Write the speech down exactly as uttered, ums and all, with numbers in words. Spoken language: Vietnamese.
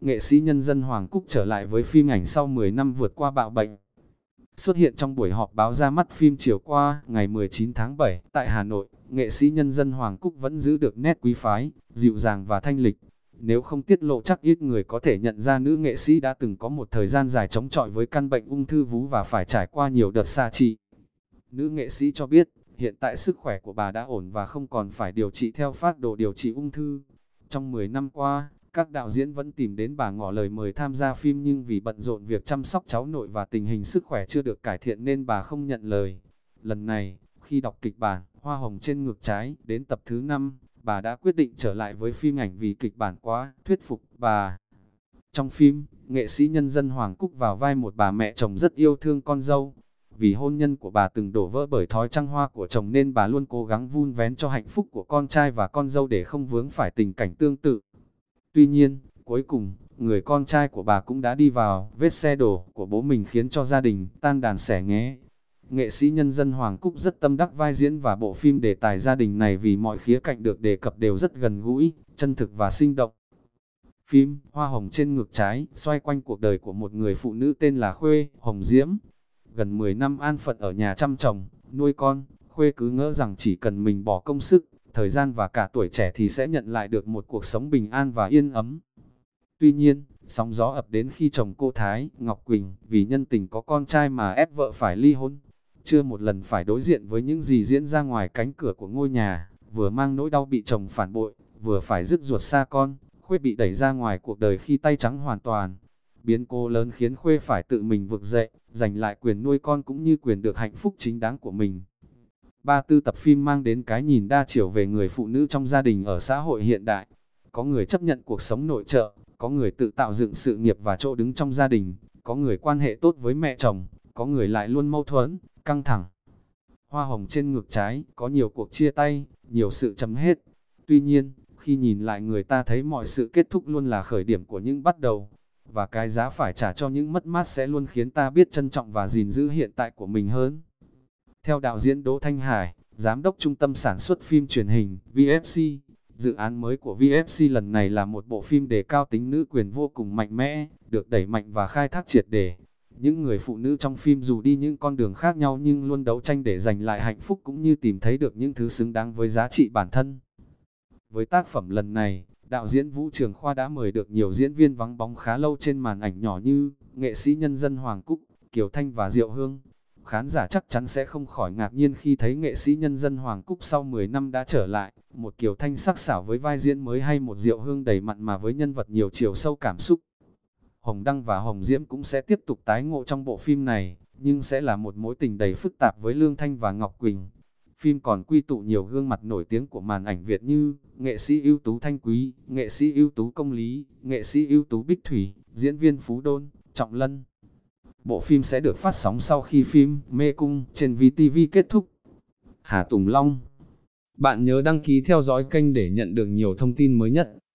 nghệ sĩ nhân dân Hoàng Cúc trở lại với phim ảnh sau mười năm vượt qua bạo bệnh. Xuất hiện trong buổi họp báo ra mắt phim chiều qua, ngày mười chín tháng bảy, tại Hà Nội, nghệ sĩ nhân dân Hoàng Cúc vẫn giữ được nét quý phái, dịu dàng và thanh lịch. Nếu không tiết lộ chắc ít người có thể nhận ra nữ nghệ sĩ đã từng có một thời gian dài chống chọi với căn bệnh ung thư vú và phải trải qua nhiều đợt xạ trị. Nữ nghệ sĩ cho biết, hiện tại sức khỏe của bà đã ổn và không còn phải điều trị theo phác đồ điều trị ung thư. Trong mười năm qua, các đạo diễn vẫn tìm đến bà ngỏ lời mời tham gia phim nhưng vì bận rộn việc chăm sóc cháu nội và tình hình sức khỏe chưa được cải thiện nên bà không nhận lời. Lần này, khi đọc kịch bản Hoa hồng trên ngực trái đến tập thứ năm, bà đã quyết định trở lại với phim ảnh vì kịch bản quá thuyết phục bà. Trong phim, nghệ sĩ nhân dân Hoàng Cúc vào vai một bà mẹ chồng rất yêu thương con dâu. Vì hôn nhân của bà từng đổ vỡ bởi thói trăng hoa của chồng nên bà luôn cố gắng vun vén cho hạnh phúc của con trai và con dâu để không vướng phải tình cảnh tương tự. Tuy nhiên, cuối cùng, người con trai của bà cũng đã đi vào vết xe đổ của bố mình khiến cho gia đình tan đàn xẻ nghé. Nghệ sĩ nhân dân Hoàng Cúc rất tâm đắc vai diễn và bộ phim đề tài gia đình này vì mọi khía cạnh được đề cập đều rất gần gũi, chân thực và sinh động. Phim Hoa hồng trên ngực trái xoay quanh cuộc đời của một người phụ nữ tên là Khuê Hồng Diễm. Gần mười năm an phận ở nhà chăm chồng, nuôi con, Khuê cứ ngỡ rằng chỉ cần mình bỏ công sức, thời gian và cả tuổi trẻ thì sẽ nhận lại được một cuộc sống bình an và yên ấm. Tuy nhiên, sóng gió ập đến khi chồng cô Thái, Ngọc Quỳnh, vì nhân tình có con trai mà ép vợ phải ly hôn. Chưa một lần phải đối diện với những gì diễn ra ngoài cánh cửa của ngôi nhà, vừa mang nỗi đau bị chồng phản bội, vừa phải dứt ruột xa con, Khuê bị đẩy ra ngoài cuộc đời khi tay trắng hoàn toàn. Biến cố lớn khiến Khuê phải tự mình vực dậy, giành lại quyền nuôi con cũng như quyền được hạnh phúc chính đáng của mình. ba mươi tư tập phim mang đến cái nhìn đa chiều về người phụ nữ trong gia đình ở xã hội hiện đại. Có người chấp nhận cuộc sống nội trợ, có người tự tạo dựng sự nghiệp và chỗ đứng trong gia đình, có người quan hệ tốt với mẹ chồng, có người lại luôn mâu thuẫn, căng thẳng. Hoa hồng trên ngực trái, có nhiều cuộc chia tay, nhiều sự chấm hết. Tuy nhiên, khi nhìn lại người ta thấy mọi sự kết thúc luôn là khởi điểm của những bắt đầu. Và cái giá phải trả cho những mất mát sẽ luôn khiến ta biết trân trọng và gìn giữ hiện tại của mình hơn. Theo đạo diễn Đỗ Thanh Hải, giám đốc trung tâm sản xuất phim truyền hình vê ép xê, dự án mới của vê ép xê lần này là một bộ phim đề cao tính nữ quyền vô cùng mạnh mẽ, được đẩy mạnh và khai thác triệt để. Những người phụ nữ trong phim dù đi những con đường khác nhau nhưng luôn đấu tranh để giành lại hạnh phúc cũng như tìm thấy được những thứ xứng đáng với giá trị bản thân. Với tác phẩm lần này, đạo diễn Vũ Trường Khoa đã mời được nhiều diễn viên vắng bóng khá lâu trên màn ảnh nhỏ như nghệ sĩ nhân dân Hoàng Cúc, Kiều Thanh và Diệu Hương. Khán giả chắc chắn sẽ không khỏi ngạc nhiên khi thấy nghệ sĩ nhân dân Hoàng Cúc sau mười năm đã trở lại, một Kiều Thanh sắc sảo với vai diễn mới hay một Diệu Hương đầy mặn mà với nhân vật nhiều chiều sâu cảm xúc. Hồng Đăng và Hồng Diễm cũng sẽ tiếp tục tái ngộ trong bộ phim này, nhưng sẽ là một mối tình đầy phức tạp với Lương Thanh và Ngọc Quỳnh. Phim còn quy tụ nhiều gương mặt nổi tiếng của màn ảnh Việt như nghệ sĩ ưu tú Thanh Quý, nghệ sĩ ưu tú Công Lý, nghệ sĩ ưu tú Bích Thủy, diễn viên Phú Đôn, Trọng Lân. Bộ phim sẽ được phát sóng sau khi phim Mê Cung trên vê tê vê kết thúc. Hà Tùng Long. Bạn nhớ đăng ký theo dõi kênh để nhận được nhiều thông tin mới nhất.